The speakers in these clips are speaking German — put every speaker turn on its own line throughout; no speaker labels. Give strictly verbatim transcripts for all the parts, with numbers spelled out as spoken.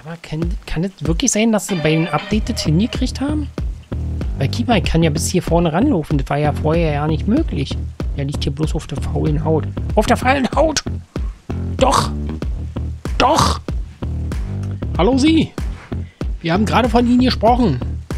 Sag mal, kann, kann es wirklich sein, dass sie bei den Updates hingekriegt haben? Weil Kima kann ja bis hier vorne ranlaufen. Das war ja vorher ja nicht möglich. Der liegt hier bloß auf der faulen Haut. Auf der faulen Haut! Doch! Doch! Hallo Sie! Wir haben gerade von Ihnen gesprochen.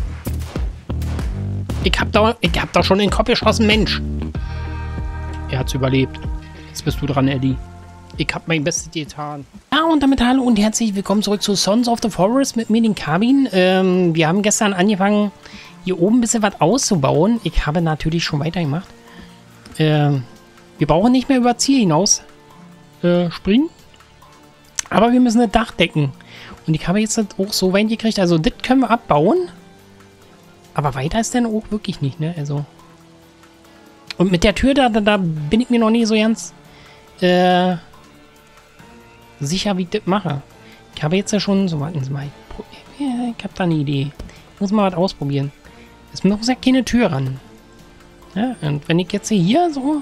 Ich hab da, ich hab da schon in den Kopf geschossen, Mensch. Er hat's überlebt. Jetzt bist du dran, Eddie. Ich hab mein Bestes getan. Ja, und damit hallo und herzlich willkommen zurück zu Sons of the Forest mit mir, den Kabin. Ähm, wir haben gestern angefangen, hier oben ein bisschen was auszubauen. Ich habe natürlich schon weitergemacht. Ähm, wir brauchen nicht mehr über Ziel hinaus äh, springen. Aber wir müssen das Dach decken. Und ich habe jetzt das auch so weit gekriegt. Also, das können wir abbauen. Aber weiter ist dann auch wirklich nicht, ne? Also. Und mit der Tür, da, da, da bin ich mir noch nie so ganz äh, sicher, wie ich das mache. Ich habe jetzt ja schon so, warten Sie mal. Ich habe da eine Idee. Ich muss mal was ausprobieren. Es muss ja keine Tür ran. Ja, und wenn ich jetzt hier so.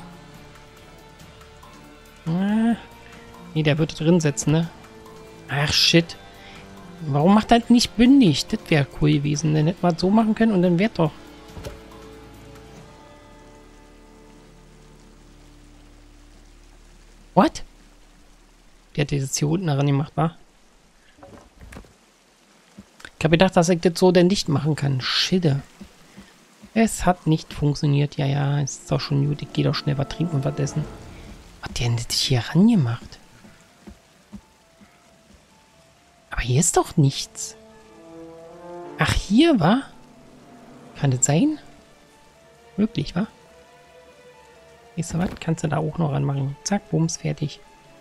Äh, nee, der wird drin sitzen, ne? Ach, shit. Warum macht das nicht bündig? Das wäre cool gewesen. Dann hätten wir es so machen können und dann wäre doch. What? Der hat das jetzt hier unten daran gemacht, wa? Ich habe gedacht, dass ich das so denn nicht machen kann. Schidde. Es hat nicht funktioniert. Ja, ja, ist doch schon gut. Ich gehe doch schnell was trinken und was essen. Was hat der denn das hier rangemacht? Aber hier ist doch nichts. Ach, hier, wa? Kann das sein? Wirklich, wa? Weißt du was? Kannst du da auch noch ranmachen. Zack, bums, fertig.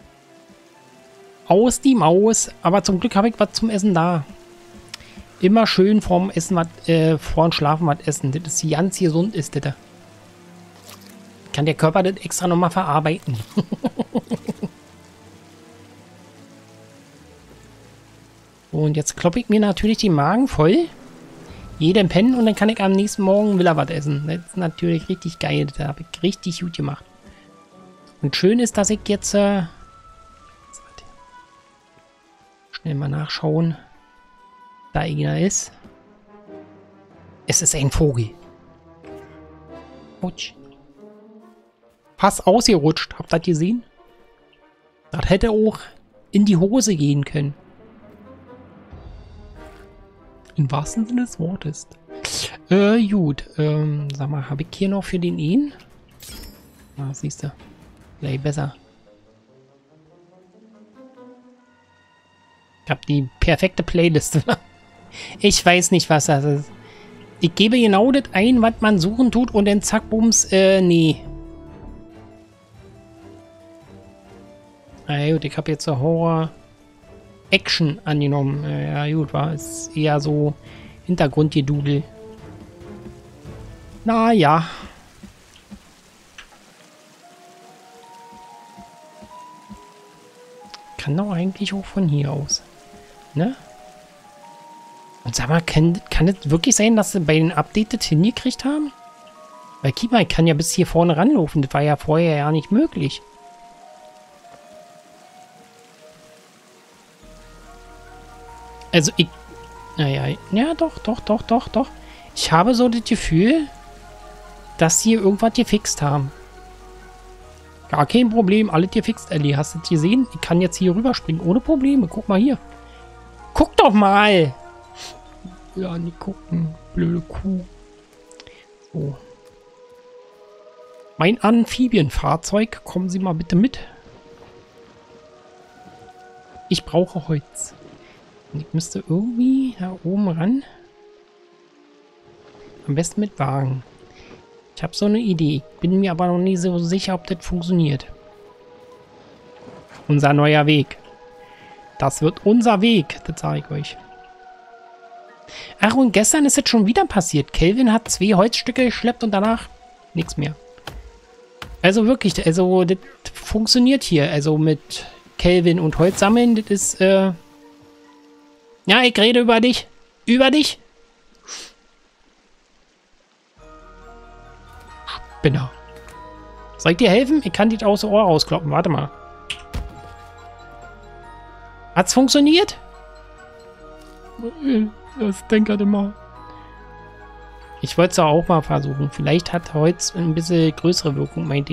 Aus die Maus. Aber zum Glück habe ich was zum Essen da. Immer schön vorm Essen, was, äh, vorm Schlafen was essen. Das ist ganz gesund, ist das. Kann der Körper das extra nochmal verarbeiten. Und jetzt kloppe ich mir natürlich den Magen voll. Jeden pennen und dann kann ich am nächsten Morgen wieder was essen. Das ist natürlich richtig geil. Das habe ich richtig gut gemacht. Und schön ist, dass ich jetzt äh, schnell mal nachschauen, da irgendeiner ist. Es ist ein Vogel. Rutsch. Pass ausgerutscht. Habt ihr das gesehen? Das hätte auch in die Hose gehen können. Im wahrsten Sinne des Wortes. Äh, gut. Ähm, sag mal, habe ich hier noch für den ihn? Ah, siehst du. Vielleicht besser. Ich habe die perfekte Playlist. Ich weiß nicht, was das ist. Ich gebe genau das ein, was man suchen tut und dann zack, bums, äh, nee. Na gut, ich habe jetzt so Horror Action angenommen. Ja gut, war es eher so Hintergrundgedudel. Naja. Kann doch eigentlich auch von hier aus. Ne? Und sag mal, kann, kann es wirklich sein, dass sie bei den Updates hingekriegt haben? Weil Kima kann ja bis hier vorne ranlaufen. Das war ja vorher ja nicht möglich. Also ich... Naja, ja doch, doch, doch, doch, doch. Ich habe so das Gefühl, dass sie irgendwas gefixt haben. Gar kein Problem, alles gefixt, Ellie. Hast du das gesehen? Ich kann jetzt hier rüberspringen, ohne Probleme. Guck mal hier. Guck doch mal! Ja, nicht gucken. Blöde Kuh. So. Mein Amphibienfahrzeug, kommen Sie mal bitte mit. Ich brauche Holz. Und ich müsste irgendwie da oben ran. Am besten mit Wagen. Ich habe so eine Idee. Ich bin mir aber noch nie so sicher, ob das funktioniert. Unser neuer Weg. Das wird unser Weg. Das sage ich euch. Ach, und gestern ist es schon wieder passiert. Kelvin hat zwei Holzstücke geschleppt und danach nichts mehr. Also wirklich, also das funktioniert hier. Also mit Kelvin und Holz sammeln, das ist, äh... Ja, ich rede über dich. Über dich. Spinner. Soll ich dir helfen? Ich kann dich aus dem Ohr rauskloppen. Warte mal. Hat's funktioniert? Das denkt er immer. Ich wollte es auch mal versuchen. Vielleicht hat Holz ein bisschen größere Wirkung, meinte ich.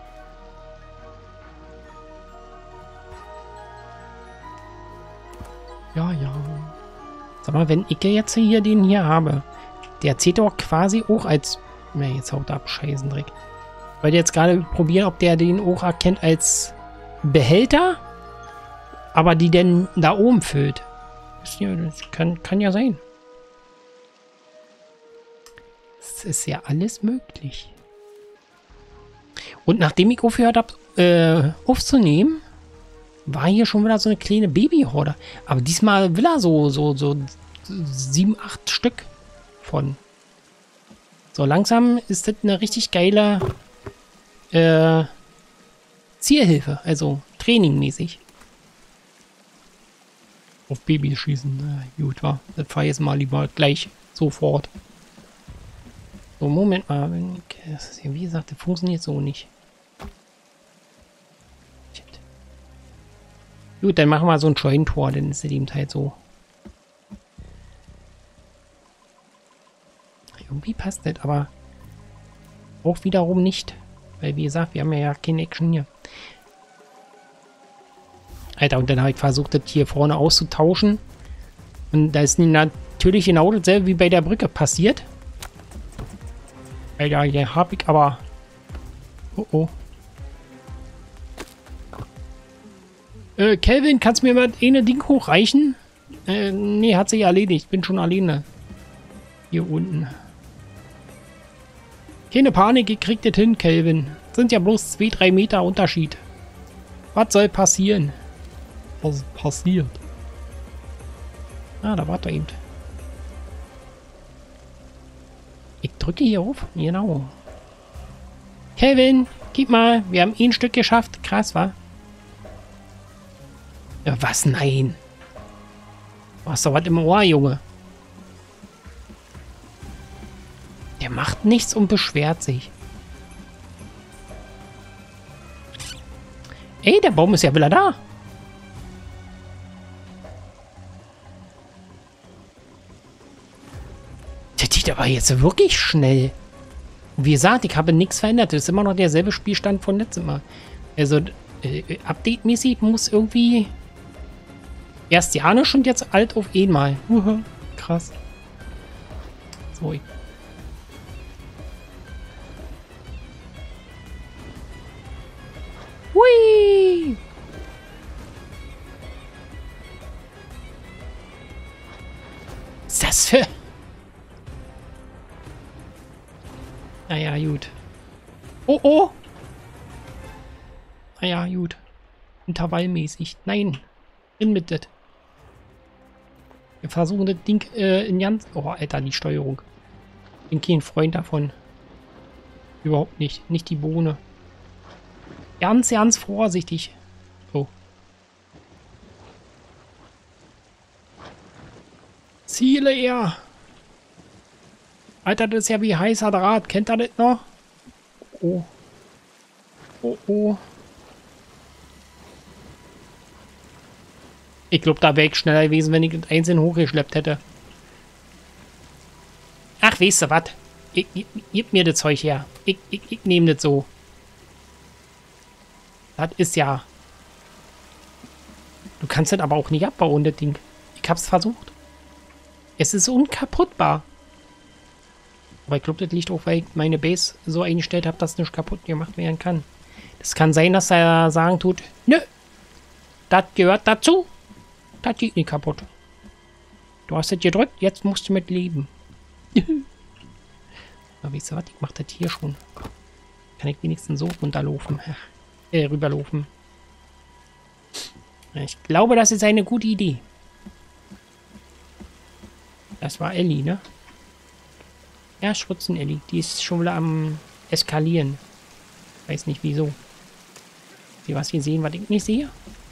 Ja, ja. Sag mal, wenn ich jetzt hier den hier habe, der zählt doch quasi auch als... Ne, jetzt haut er ab, Scheißendreck. Ich wollte jetzt gerade probieren, ob der den auch erkennt als Behälter, aber die denn da oben füllt. Das kann, kann ja sein. Das ist ja alles möglich. Und nachdem ich aufgehört habe, äh, aufzunehmen, war hier schon wieder so eine kleine Babyhorde. Aber diesmal will er so, so, so sieben, acht Stück von. So, langsam ist das eine richtig geile äh, Zielhilfe. Also trainingmäßig. Auf Babys schießen. Na, gut, war. Das fahr jetzt mal lieber gleich sofort. So, Moment mal. Wenn ich, das ist ja, wie gesagt, das funktioniert so nicht. Shit. Gut, dann machen wir so ein Scheunentor, dann ist es eben halt so. Irgendwie passt das, aber auch wiederum nicht. Weil, wie gesagt, wir haben ja keine Action hier. Alter, und dann habe ich versucht, das hier vorne auszutauschen. Und da ist natürlich genau dasselbe wie bei der Brücke passiert. Alter, hier habe ich aber... Oh, oh. Äh, Kelvin, kannst du mir mal eine Ding hochreichen? Äh, nee, hat sich erledigt. Bin schon alleine. Hier unten. Keine Panik, ihr kriegt das hin, Kelvin. Sind ja bloß zwei, drei Meter Unterschied. Was soll passieren? Was passiert? Ah, da war er eben. Ich drücke hier auf. Genau. Kelvin, gib mal. Wir haben ein Stück geschafft. Krass, wa? Ja, was? Nein. Du hast doch was im Ohr, Junge. Der macht nichts und beschwert sich. Ey, der Baum ist ja wieder da. Der geht aber jetzt wirklich schnell. Wie gesagt, ich habe nichts verändert. Das ist immer noch derselbe Spielstand von letztem Mal. Also, äh, update-mäßig muss irgendwie... Erst Janisch und jetzt alt auf einmal. Uh, krass. So, ich... Hui! Was ist das für... Naja, gut. Oh, oh! Naja, gut. Intervallmäßig. Nein. Inmittet. Wir versuchen das Ding äh, in ganz... Oh, Alter, die Steuerung. Ich bin kein Freund davon. Überhaupt nicht. Nicht die Bohne. Ganz, ganz vorsichtig. So. Ziele er. Alter, das ist ja wie heißer Draht. Kennt ihr das noch? Oh. Oh, oh. Ich glaube, da wäre ich schneller gewesen, wenn ich das einzeln hochgeschleppt hätte. Ach, weißt du was? Ich, ich, gib mir das Zeug her. Ich, ich, ich nehme das so. Das ist ja... Du kannst das aber auch nicht abbauen, das Ding. Ich hab's versucht. Es ist unkaputtbar. Aber ich glaube, das liegt auch, weil ich meine Base so eingestellt habe, dass nicht kaputt gemacht werden kann. Das kann sein, dass er sagen tut, nö, das gehört dazu. Das geht nicht kaputt. Du hast das gedrückt, jetzt musst du mit leben. Aber weißt du was, ich mach das hier schon. Kann ich wenigstens so runterlaufen. Äh, rüberlaufen. Ich glaube, das ist eine gute Idee. Das war Ellie, ne? Ja, Schwitzen Ellie. Die ist schon wieder am Eskalieren. Weiß nicht wieso. Sie was hier sehen, was ich nicht sehe?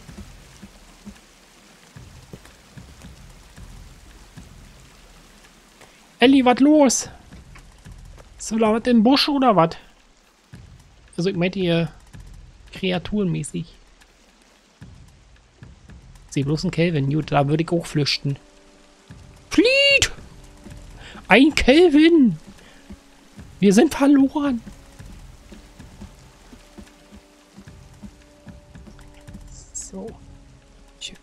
Ellie, was los? Ist da was im Busch oder was? Also ich meinte ihr kreaturenmäßig. Sie bloß ein Kelvin. Gut, da würde ich auch flüchten. Flieht! Ein Kelvin! Wir sind verloren! So. Schön.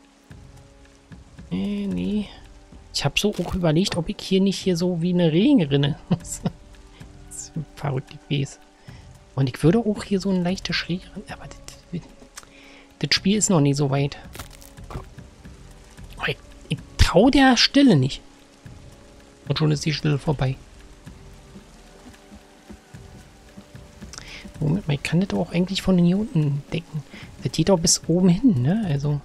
Nee, nee. Ich habe so auch überlegt, ob ich hier nicht hier so wie eine Regenrinne. Das ist verrückt gewesen. Und ich würde auch hier so ein leichter Schräg ran. Aber das, das Spiel ist noch nicht so weit. Ich, ich traue der Stille nicht. Und schon ist die Stille vorbei. Moment mal, ich kann das auch eigentlich von hier unten decken. Das geht doch bis oben hin, ne? Also.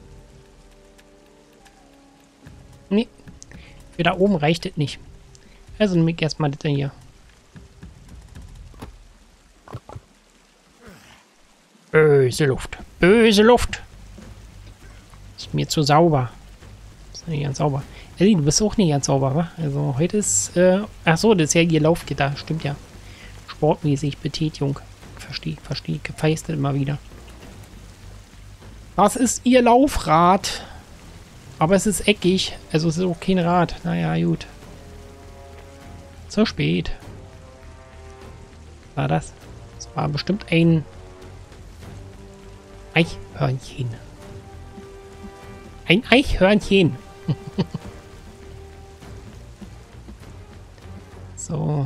Nee. Für da oben reicht es nicht. Also nehme ich erstmal das hier. Böse Luft. Böse Luft. Ist mir zu sauber. Ist nicht ganz sauber. Ellie, du bist auch nicht ganz sauber, wa? Also heute ist, äh, ach so, das ist ja ihr Laufgitter. Stimmt ja. Sportmäßig, Betätigung. Verstehe, verstehe. Gefeistet immer wieder. Das ist ihr Laufrad. Aber es ist eckig. Also es ist auch kein Rad. Naja, gut. Zu spät. Was war das? Das war bestimmt ein Eichhörnchen. Ein Eichhörnchen. So.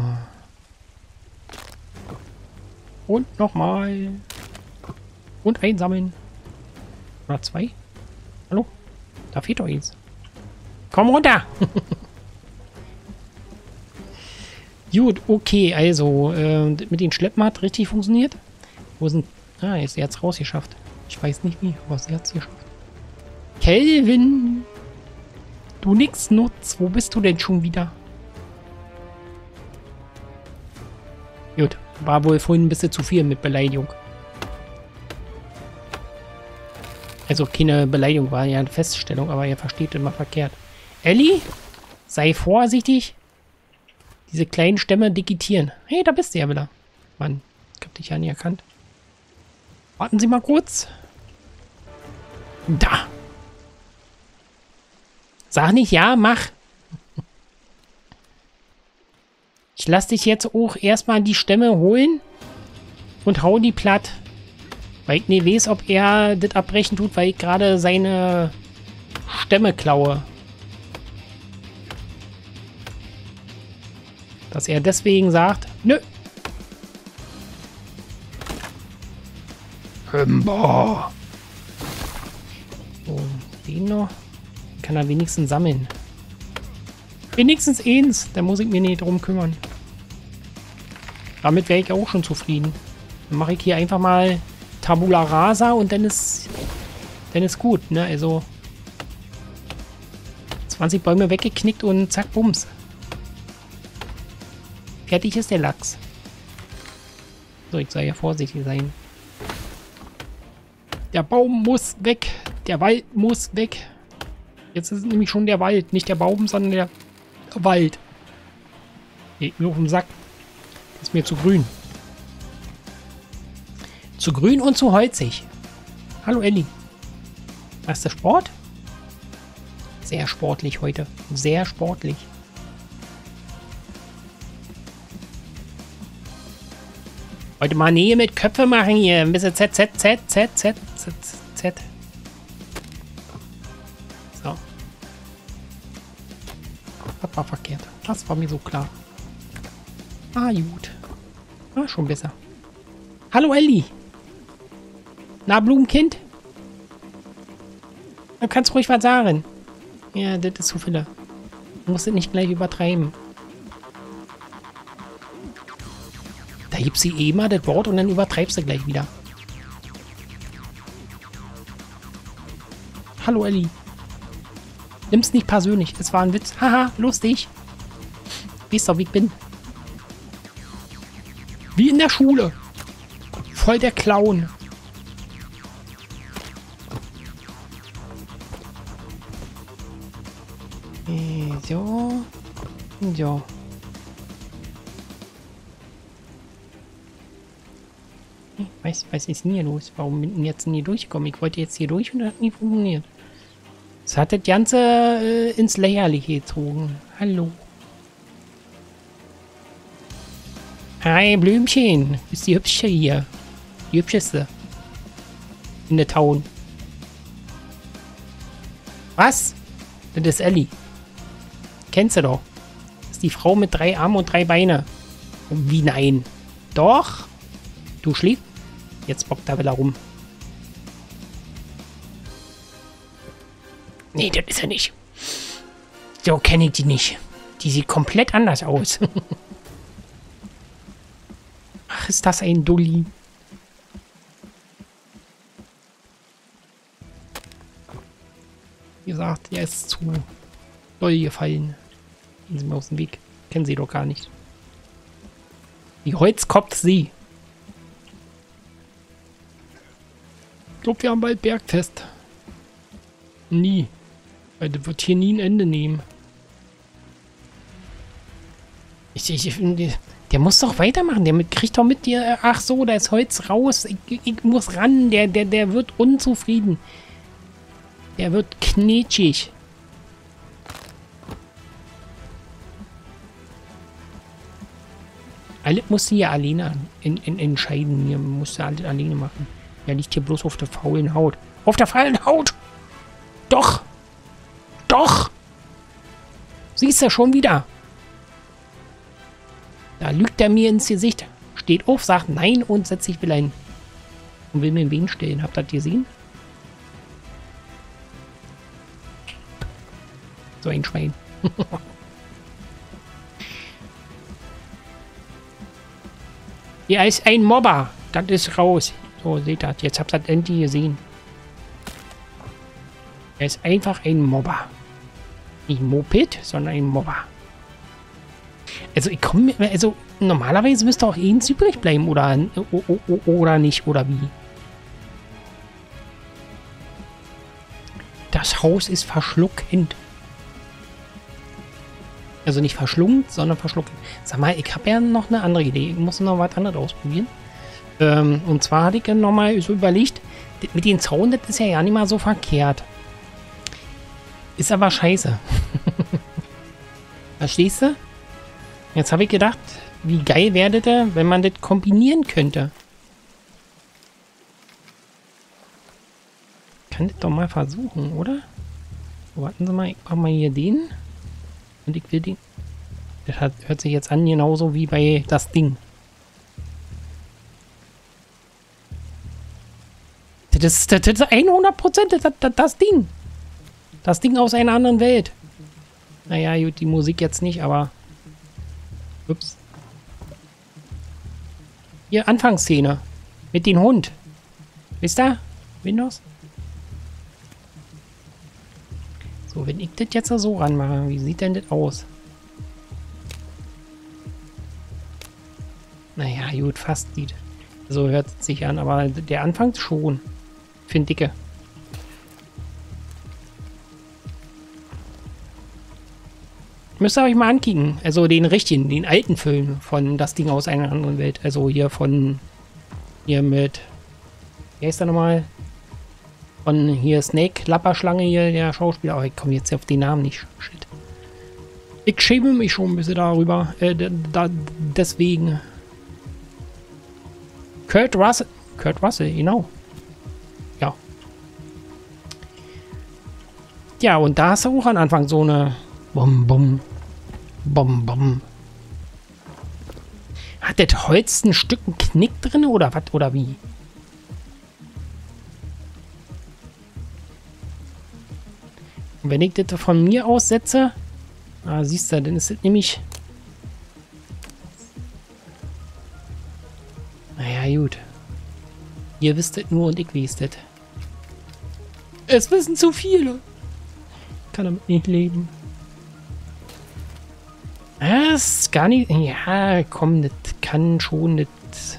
Und nochmal. Und einsammeln. Oder zwei. Hallo? Da fehlt doch eins. Komm runter! Gut, okay, also äh, mit den Schleppen hat richtig funktioniert. Wo sind... Ah, jetzt er hat's rausgeschafft. Ich weiß nicht wie, aber sie hat's geschafft. Kelvin! Du nix nutz, wo bist du denn schon wieder? Gut, war wohl vorhin ein bisschen zu viel mit Beleidigung. Also keine Beleidigung, war ja eine Feststellung, aber ihr versteht immer verkehrt. Ellie, sei vorsichtig. Diese kleinen Stämme digitieren. Hey, da bist du ja wieder. Mann, ich hab dich ja nie erkannt. Warten Sie mal kurz. Da. Sag nicht ja, mach. Ich lass dich jetzt auch erstmal die Stämme holen und hau die platt. Weil ich nicht weiß, ob er das abbrechen tut, weil ich gerade seine Stämme klaue. Dass er deswegen sagt, nö. Hümba. So, den noch. Kann er wenigstens sammeln. Wenigstens eins. Da muss ich mir nicht drum kümmern. Damit wäre ich auch schon zufrieden. Dann mache ich hier einfach mal Tabula Rasa und dann ist dann ist gut, ne? Also zwanzig Bäume weggeknickt und zack, bums. Fertig ist der Lachs. So, ich soll ja vorsichtig sein. Der Baum muss weg. Der Wald muss weg. Jetzt ist nämlich schon der Wald. Nicht der Baum, sondern der Wald. Geht mir auf den Sack. Ist mir zu grün. Zu grün und zu holzig. Hallo Ellie. Machst du Sport? Sehr sportlich heute. Sehr sportlich. Heute mal Nähe mit Köpfe machen hier. Ein bisschen Z, Z, Z, Z, Z, Z, Z. So. Das war verkehrt. Das war mir so klar. Ah, gut. Ah, schon besser. Hallo Ellie. Na, Blumenkind? Du kannst ruhig was sagen. Ja, das ist zu viel. Du musst es nicht gleich übertreiben. Da gibst du eh mal das Wort und dann übertreibst du gleich wieder. Hallo Ellie. Nimm's nicht persönlich. Es war ein Witz. Haha, lustig. Weißt du, wie ich bin? Wie in der Schule. Voll der Clown. So. So. Weiß, was ist denn hier los? Warum bin ich jetzt nie durchgekommen? Ich wollte jetzt hier durch und das hat nie funktioniert. Das hat das Ganze äh, ins Lächerliche gezogen. Hallo. Hi, Blümchen. Bist die Hübsche hier. Die Hübscheste. In der Town. Was? Das ist Ellie. Kennst du doch. Das ist die Frau mit drei Armen und drei Beine. Wie nein? Doch. Du schläfst. Jetzt bockt da wieder rum. Nee, das ist er nicht. So kenne ich die nicht. Die sieht komplett anders aus. Ach, ist das ein Dulli. Wie gesagt, er ist zu doll gefallen. Gehen Sie mir aus dem Weg. Kennen Sie doch gar nicht. Die Holz kommt sie. Ich glaube, wir haben bald Bergfest. Nie. Weil das wird hier nie ein Ende nehmen. Ich, ich, ich, der muss doch weitermachen. Der mit, kriegt doch mit dir. Ach so, da ist Holz raus. Ich, ich muss ran. Der, der, der wird unzufrieden. Der wird knetschig. Alles musst du ja alleine in, in, entscheiden. Hier musst du alles alleine machen. Er liegt hier bloß auf der faulen Haut. Auf der faulen Haut! Doch! Doch! Siehst du schon wieder. Da lügt er mir ins Gesicht. Steht auf, sagt nein und setzt sich wieder hin. Und will mir wen stellen. Habt ihr das gesehen? So ein Schwein. Er ist ein Mobber. Das ist raus. So, seht ihr. Jetzt habt ihr das endlich gesehen. Er ist einfach ein Mobber. Nicht Moped, sondern ein Mobber. Also, ich komme. Also, normalerweise müsste auch eins übrig bleiben. Oder, oder nicht. Oder wie? Das Haus ist verschluckend. Also nicht verschlungen, sondern verschlucken. Sag mal, ich habe ja noch eine andere Idee. Ich muss noch was anderes ausprobieren. Ähm, und zwar hatte ich ja noch mal so überlegt, mit den Zaun, das ist ja ja nicht mal so verkehrt. Ist aber scheiße. Verstehst du? Jetzt habe ich gedacht, wie geil wäre das, wenn man das kombinieren könnte. Kann das doch mal versuchen, oder? So, warten Sie mal, ich mache mal hier den. Und ich will den... Das hat, hört sich jetzt an, genauso wie bei das Ding. Das ist, das ist hundert Prozent das, das, das Ding. Das Ding aus einer anderen Welt. Naja, gut, die Musik jetzt nicht, aber... Ups. Hier, Anfangsszene. Mit dem Hund. Wisst ihr? Windows? So, wenn ich das jetzt so ranmache, wie sieht denn das aus? Naja, gut, fast sieht. So hört es sich an, aber der Anfang schon. Für dicke. Müsst ihr euch mal ankicken. Also den richtigen, den alten Film von Das Ding aus einer anderen Welt. Also hier von... Hier mit... Wie heißt der nochmal? Von hier Snake, Klapperschlange hier, der Schauspieler. Aber ich komme jetzt auf den Namen nicht. Shit. Ich schäme mich schon ein bisschen darüber. Äh, da, deswegen. Kurt Russell. Kurt Russell, genau. Ja. Ja, und da hast du auch am Anfang so eine Bum, Bum. Bum, Bum. Hat das Holz ein Stück einen Knick drin oder was? Oder wie? Und wenn ich das von mir aus setze, ah, siehst du, dann ist es nämlich... Naja, gut. Ihr wisst es nur und ich weiß das. Es wissen zu viele. Ich kann damit nicht leben. Das ist gar nicht... Ja, komm, das kann schon... Das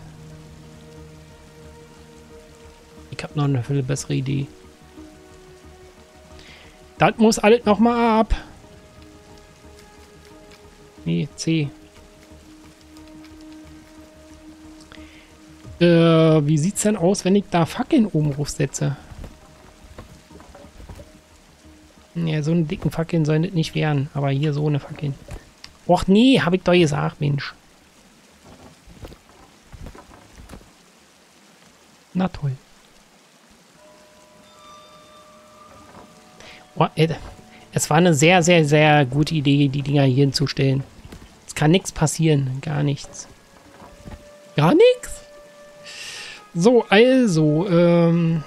ich habe noch eine viel bessere Idee. Das muss alles nochmal ab. Nee, C. Äh, wie sieht's denn aus, wenn ich da Fackeln oben drauf setze? Ja, so einen dicken Fackeln sollen das nicht werden. Aber hier so eine Fackeln. Och nee, hab ich doch gesagt, Mensch. Na toll. Oh, ey, es war eine sehr, sehr, sehr gute Idee, die Dinger hier hinzustellen. Es kann nichts passieren. Gar nichts. Gar nichts? So, also, ähm...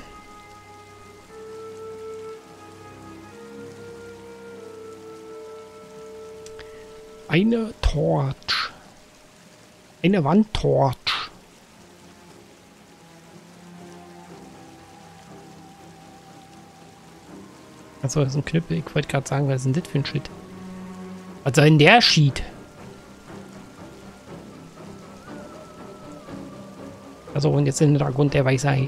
eine Torch. Eine Wandtorch. Achso, das ist ein Knüppel. Ich wollte gerade sagen, was ist denn das für ein Shit? Was soll denn der Sheet? Also, und jetzt in der Grund der Weisheit.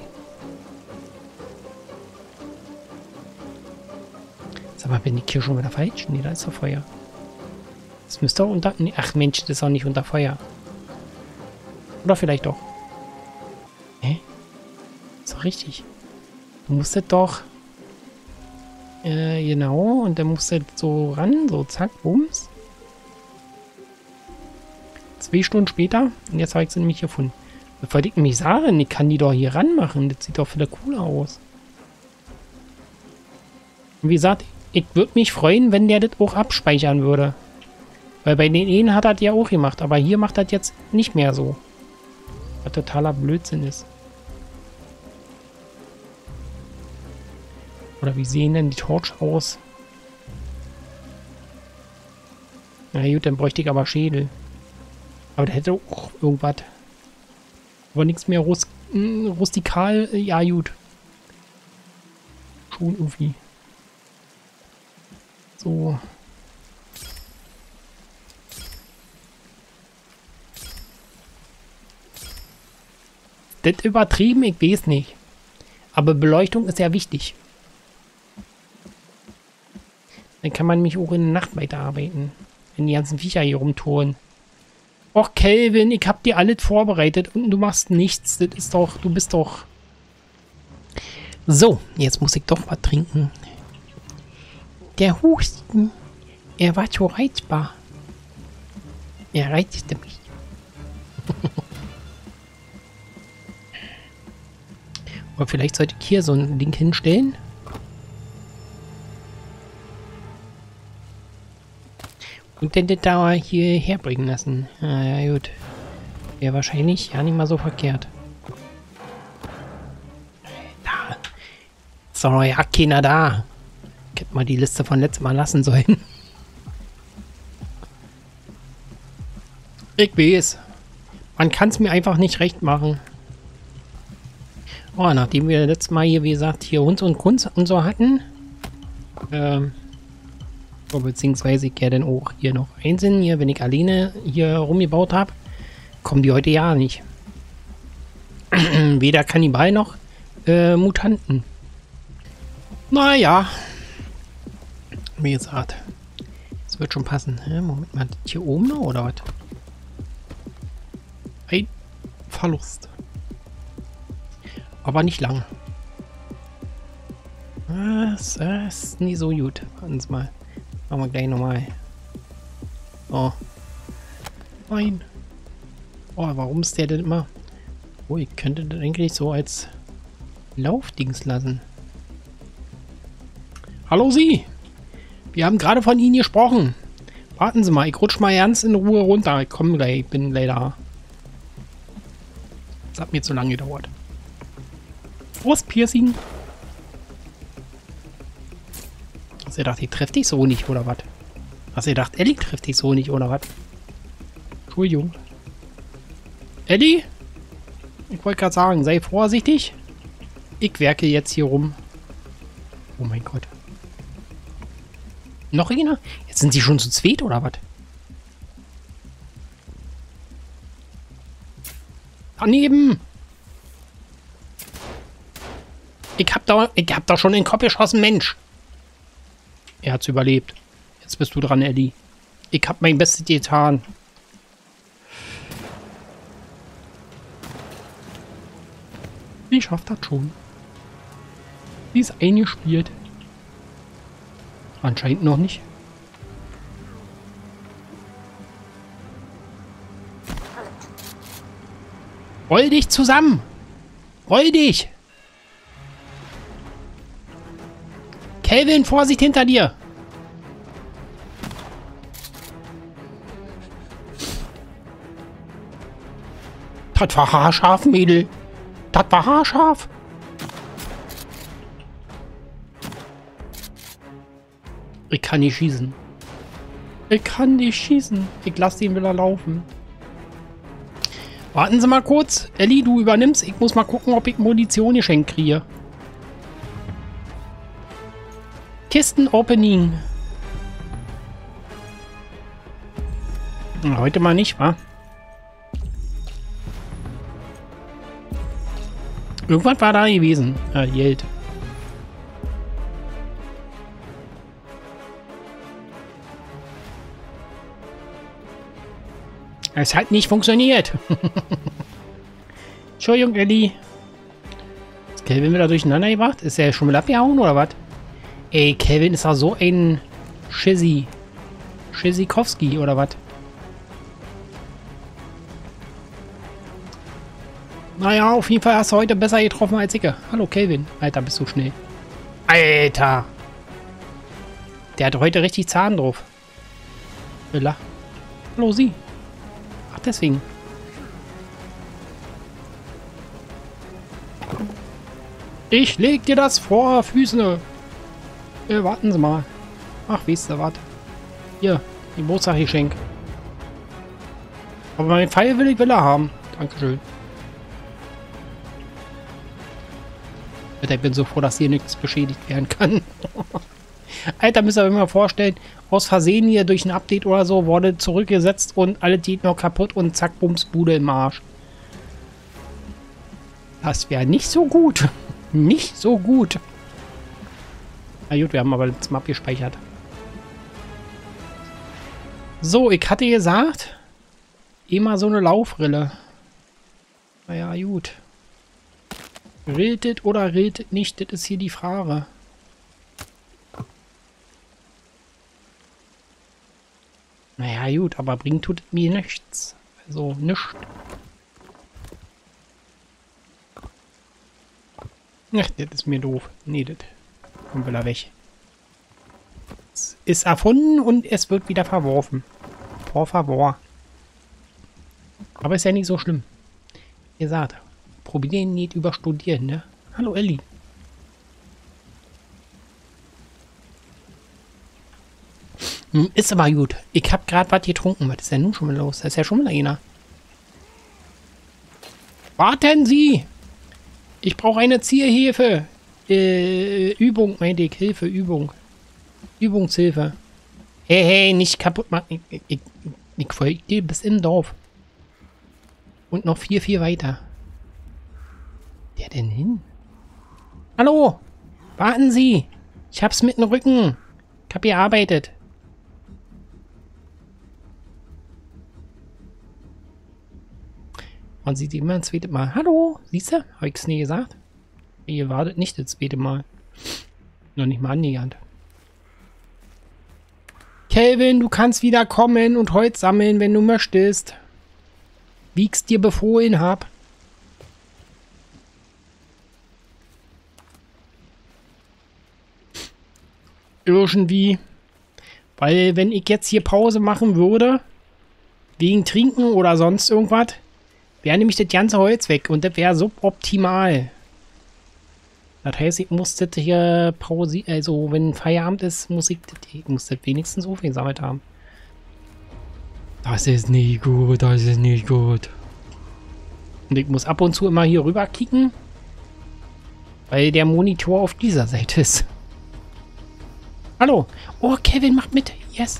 Sag mal, bin ich hier schon wieder falsch? Nee, da ist doch Feuer. Das müsste auch unter... Nee, ach Mensch, das ist auch nicht unter Feuer. Oder vielleicht doch. Hä? Ist doch richtig. Du musstet doch... Äh, genau. Und dann musstet so ran. So, zack, bums. Zwei Stunden später. Und jetzt habe ich sie nämlich gefunden. Was wollte ich nämlich sagen? Ich kann die doch hier ranmachen. Das sieht doch wieder cooler aus. Und wie gesagt, ich würde mich freuen, wenn der das auch abspeichern würde. Weil bei den Ehen hat er das ja auch gemacht. Aber hier macht das jetzt nicht mehr so. Was totaler Blödsinn ist. Oder wie sehen denn die Torch aus? Na gut, dann bräuchte ich aber Schädel. Aber der hätte auch irgendwas. Aber nichts mehr Rust rustikal. Ja gut. Schon irgendwie. So. Das übertrieben, ich weiß nicht. Aber Beleuchtung ist ja wichtig. Dann kann man mich auch in der Nacht weiterarbeiten. Wenn die ganzen Viecher hier rumtouren. Och, Kelvin, ich hab dir alles vorbereitet und du machst nichts. Das ist doch, du bist doch... So, jetzt muss ich doch was trinken. Der Husten, er war so reizbar. Er reizte mich. Aber vielleicht sollte ich hier so ein Ding hinstellen. Und dann das da hier herbringen lassen. Ah, ja, gut. Wäre wahrscheinlich ja nicht mal so verkehrt. Da. Ist doch noch ja keiner da. Ich hätte mal die Liste von letztem Mal lassen sollen. Ich weiß. Man kann es mir einfach nicht recht machen. Oh, nachdem wir letztes Mal hier, wie gesagt, hier Hund und Kunst und so hatten. Ähm. Oh, beziehungsweise ich ja dann auch hier noch einsehen, hier, wenn ich alleine hier rumgebaut habe, kommen die heute ja nicht. Weder Kannibal noch äh, Mutanten. Naja. Wie gesagt. Das wird schon passen. Ja, Moment mal, hier oben noch oder was? Ein Verlust. Aber nicht lang. Das ist nie so gut. Warten Sie mal. Machen wir gleich nochmal. Oh. Nein. Oh, warum ist der denn immer... Oh, ich könnte das eigentlich so als Laufdings lassen. Hallo Sie! Wir haben gerade von Ihnen gesprochen. Warten Sie mal, ich rutsch mal ganz in Ruhe runter. Ich komme gleich, ich bin gleich da. Das hat mir zu lange gedauert. Brustpiercing. Hast du gedacht, ich treffe dich so nicht, oder was? Hast du gedacht, Ellie trifft dich so nicht, oder was? Entschuldigung. Ellie? Ich wollte gerade sagen, sei vorsichtig. Ich werke jetzt hier rum. Oh mein Gott. Noch einer? Jetzt sind sie schon zu zweit, oder was? Daneben! Ich hab da, ich hab da schon in den Kopf geschossen, Mensch. Er hat's überlebt. Jetzt bist du dran, Ellie. Ich hab mein Bestes getan. Sie schafft das schon. Sie ist eingespielt. Anscheinend noch nicht. Roll dich zusammen! Roll dich! Kelvin, Vorsicht hinter dir! Das war haarscharf, Mädel. Das war haarscharf. Ich kann nicht schießen. Ich kann nicht schießen. Ich lasse ihn wieder laufen. Warten Sie mal kurz. Ellie, du übernimmst. Ich muss mal gucken, ob ich Munition geschenkt kriege. Kisten-Opening. Heute mal nicht, wa? Irgendwas war da gewesen. Äh, Geld. Es hat nicht funktioniert. Entschuldigung, Ellie. Ist Kelvin wieder durcheinander gebracht? Ist er schon mal abgehauen oder was? Ey, Kelvin ist doch so ein Schizzy. Schizzikowski oder was? Naja, auf jeden Fall hast du heute besser getroffen als ich. Hallo, Kelvin. Alter, bist du schnell. Alter! Der hat heute richtig Zahn drauf. Villa. Hallo, sie. Ach, deswegen. Ich leg dir das vor, Füße. Äh, warten Sie mal. Ach, wie ist der, warte. Hier, die Geburtstagsgeschenk. Aber mein Pfeil will ich Villa haben. Dankeschön. Ich bin so froh, dass hier nichts beschädigt werden kann. Alter, müsst ihr euch mal vorstellen, aus Versehen hier durch ein Update oder so wurde zurückgesetzt und alle geht noch kaputt und zack, bums, Bude im Arsch. Das wäre nicht so gut. Nicht so gut. Na gut, wir haben aber letztes Mal abgespeichert. So, ich hatte gesagt, immer so eine Laufrille. Naja, gut. Riltet oder riltet nicht, das ist hier die Frage. Naja, gut, aber bringt tut mir nichts. Also, nichts. Ach, das ist mir doof. Nee, das kommt wieder weg. Es ist erfunden und es wird wieder verworfen. Por favor. Aber ist ja nicht so schlimm. Ihr sagt, probieren nicht über Studieren, ne? Hallo, Ellie. Hm, ist aber gut. Ich hab gerade was getrunken. Was ist denn nun schon mal los? Da ist ja schon mal einer. Warten Sie! Ich brauche eine Zierhilfe. Äh, Übung, meinte ich. Hilfe, Übung. Übungshilfe. Hey, hey, nicht kaputt machen. Ich, ich, ich folge dir bis im Dorf. Und noch vier, vier weiter. Der denn hin? Hallo! Warten Sie! Ich hab's mit dem Rücken. Ich hab gearbeitet. Und sie immer ein zweites Mal. Hallo! Siehst du? Hab ich's nie gesagt? Ihr wartet nicht das zweite Mal. Noch nicht mal annähernd. Kelvin, du kannst wieder kommen und Holz sammeln, wenn du möchtest. Wie ich's dir befohlen hab. Irgendwie. Weil wenn ich jetzt hier Pause machen würde, wegen Trinken oder sonst irgendwas, wäre nämlich das ganze Holz weg und das wäre suboptimal. Das heißt, ich muss das hier pausieren, also wenn Feierabend ist, muss ich das, ich muss das wenigstens aufgesammelt haben. Das ist nicht gut, das ist nicht gut. Und ich muss ab und zu immer hier rüber kicken, weil der Monitor auf dieser Seite ist. Hallo. Oh, Kevin macht mit. Yes.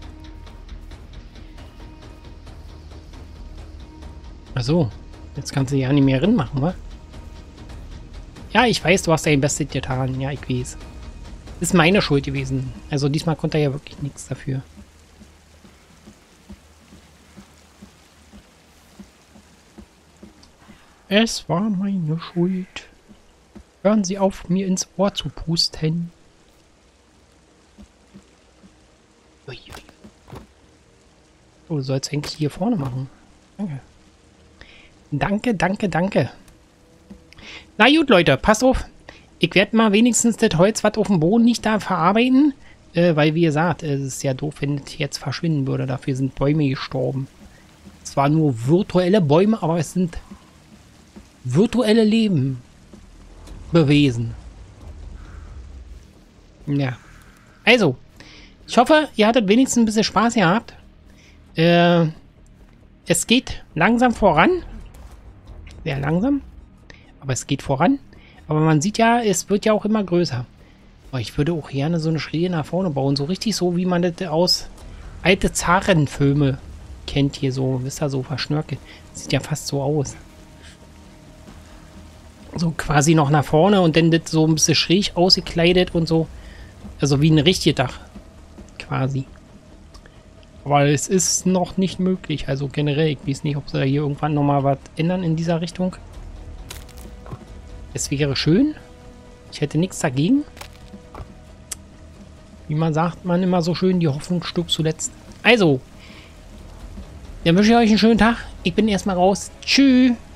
Achso. Jetzt kannst du ja nicht mehr machen, wa? Ja, ich weiß, du hast dein Bestes getan. Ja, ich weiß. Ist meine Schuld gewesen. Also diesmal konnte er ja wirklich nichts dafür. Es war meine Schuld. Hören Sie auf, mir ins Ohr zu pusten. Oh, du sollst eigentlich hier vorne machen. Danke. Danke, danke, danke. Na gut, Leute, passt auf. Ich werde mal wenigstens das Holz, was auf dem Boden nicht da verarbeiten. Äh, weil, wie gesagt, es ist ja doof, wenn es jetzt verschwinden würde. Dafür sind Bäume gestorben. Zwar nur virtuelle Bäume, aber es sind virtuelle Leben bewesen. Ja. Also, ich hoffe, ihr hattet wenigstens ein bisschen Spaß gehabt. Äh, es geht langsam voran. Sehr langsam. Aber es geht voran. Aber man sieht ja, es wird ja auch immer größer. Aber ich würde auch gerne so eine Schräge nach vorne bauen. So richtig so, wie man das aus alte Zarenfilme kennt hier so. Wisst ihr, so verschnörkelt. Sieht ja fast so aus. So quasi noch nach vorne und dann das so ein bisschen schräg ausgekleidet und so. Also wie ein richtiges Dach. Quasi. Aber es ist noch nicht möglich. Also generell, ich weiß nicht, ob sie da hier irgendwann nochmal was ändern in dieser Richtung. Es wäre schön. Ich hätte nichts dagegen. Wie man sagt, man immer so schön, die Hoffnung stirbt zuletzt. Also, dann wünsche ich euch einen schönen Tag. Ich bin erstmal raus. Tschüss.